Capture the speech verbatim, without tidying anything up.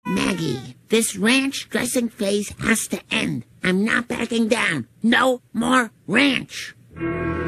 Maggie, this ranch dressing phase has to end. I'm not backing down. No more ranch.